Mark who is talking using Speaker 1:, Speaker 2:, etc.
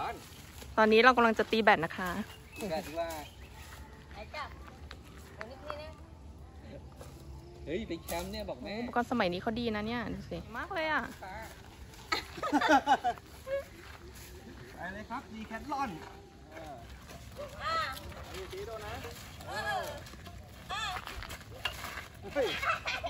Speaker 1: ตอนนี้เรากำลังจะตีแบดนะคะ
Speaker 2: แบดว่าเฮ้ยไปแคมป์เนี่ยบอกแม่
Speaker 1: อุปกรณ์สมัยนี้เขาดีนะเนี่ยดูสิมากเลยอ่ะ
Speaker 2: ไปเลยครับดีแคทลอนตีโดนนะ